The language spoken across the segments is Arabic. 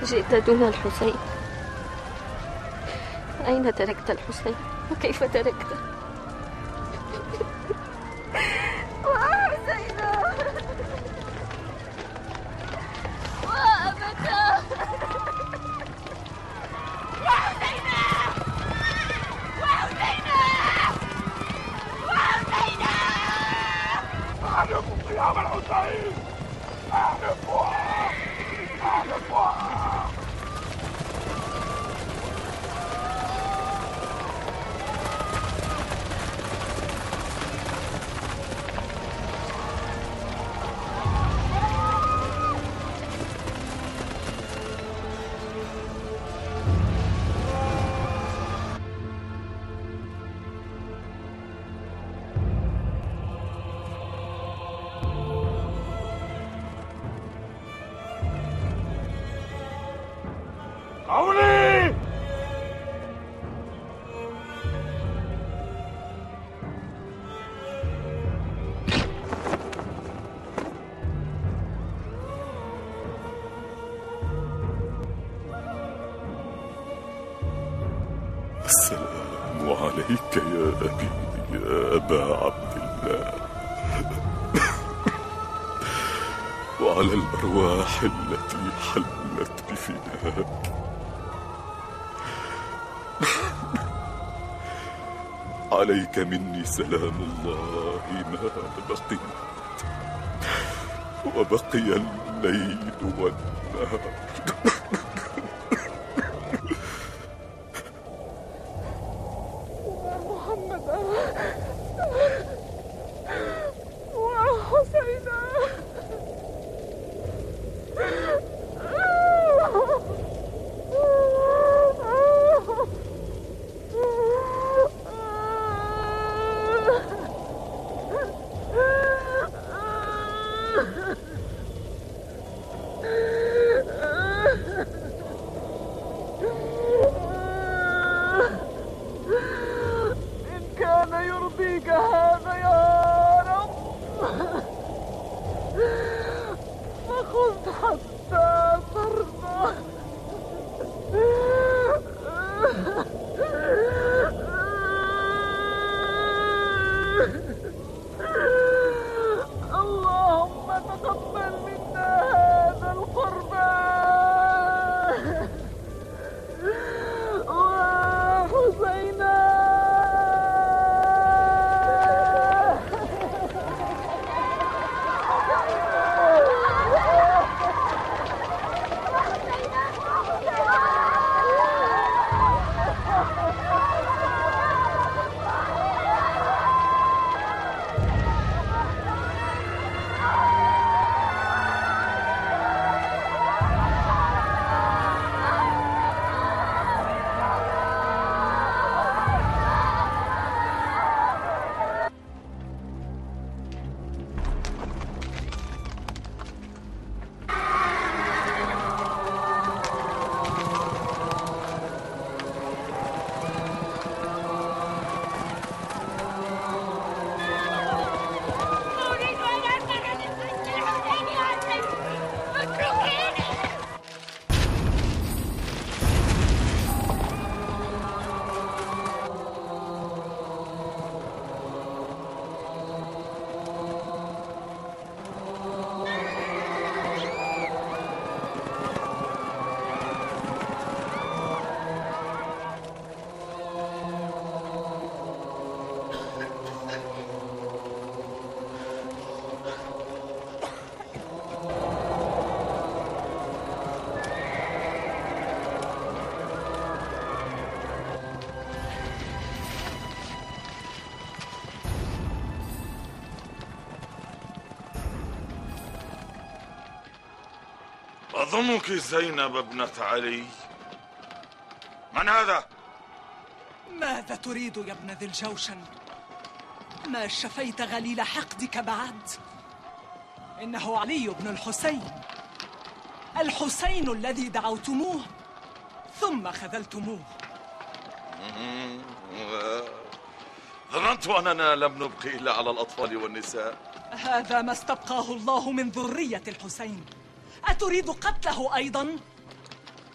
جئت دون الحسين. أين تركت الحسين؟ وكيف تركته؟ وحسينا وأبدا وحسينا وحسينا وحسينا. أعرفوا قيام الحسين، أعرفوها أعرفوها. قولي السلام عليك يا أبي، يا أبا عبد الله، وعلى الأرواح التي حلت بفناك. عليك مني سلام الله ما بقيت، وبقي الليل والنهار. محمد وحسينا. يرضيك هذا يا رب فخذ حتى ترضى. اللهم تقبل منا هذا القربان وحسينا. أظنك زينب ابنة علي. من هذا؟ ماذا تريد يا ابن ذي الجوشن؟ ما شفيت غليل حقدك بعد؟ إنه علي بن الحسين، الحسين الذي دعوتموه ثم خذلتموه. ظننت أننا لم نبقي إلا على الأطفال والنساء. هذا ما استبقاه الله من ذرية الحسين، أتريد قتله أيضا؟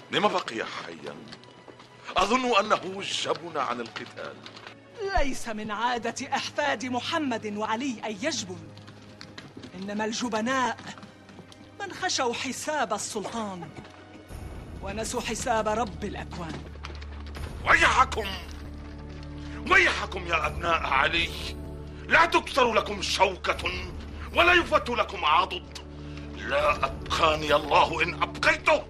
لم بقي حيا؟ أظن أنه جبن عن القتال. ليس من عادة أحفاد محمد وعلي أن يجبن، إنما الجبناء من خشوا حساب السلطان ونسوا حساب رب الأكوان. ويحكم ويحكم يا أبناء علي، لا تكسر لكم شوكة ولا يفت لكم عضد. لا أبقاني الله إن أبقيته.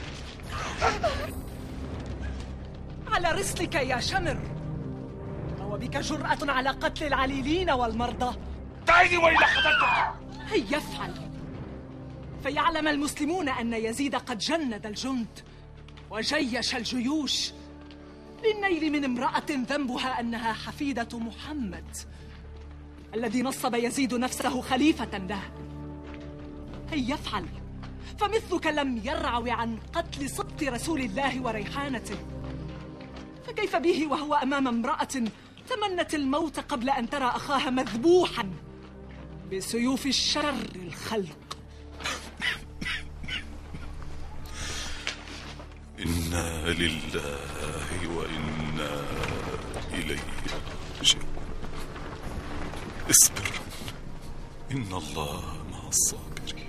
على رسلك يا شمر، أو بك جرأة على قتل العليلين والمرضى؟ دعيني وإلى حضرتك. هيا افعل، فيعلم المسلمون أن يزيد قد جند الجند وجيش الجيوش للنيل من امرأة ذنبها أنها حفيدة محمد الذي نصب يزيد نفسه خليفة له. هيا افعل، فمثلك لم يرعو عن قتل سبط رسول الله وريحانته، فكيف به وهو أمام امرأة تمنت الموت قبل أن ترى أخاها مذبوحا بسيوف الشر الخلق. إنا لله وإنا إليه راجعون. اصبر، إن الله مع الصابرين.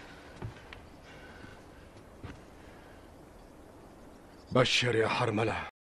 بشر يا حرملة.